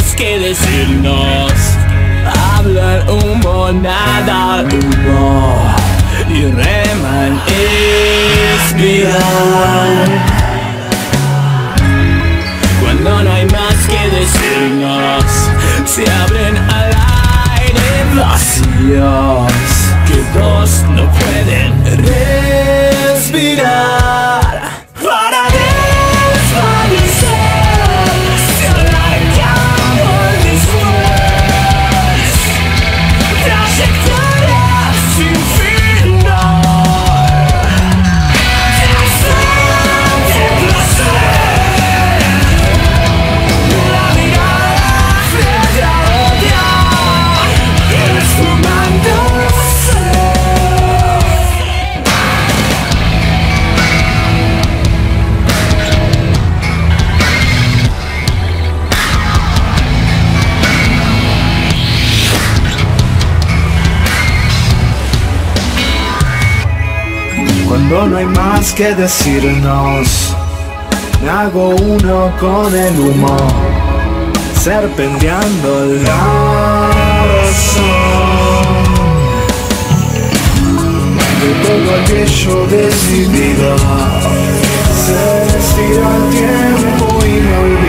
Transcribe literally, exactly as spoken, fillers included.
más que decirnos. Habla el humo, nada al humo, y rema en espiral. Cuando no hay más que decirnos, se abren al aire vacíos que dos no pueden respirar. Para desvanecer, se alargamos después, trayectorias sin final, de placer. La mirada frente a odiar, esfumándose. Cuando no hay más que decirnos, me hago uno con el humo, serpenteando la razón. De todo aquello decidido, se estira el tiempo y me olvido.